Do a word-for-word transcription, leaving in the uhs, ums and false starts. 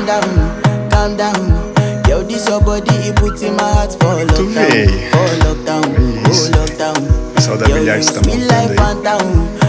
down, calm down. Yo, this your body, it puts in my heart for lockdown, for lockdown, oh lockdown. Saudade milhares Yo, you sweet life, phantom.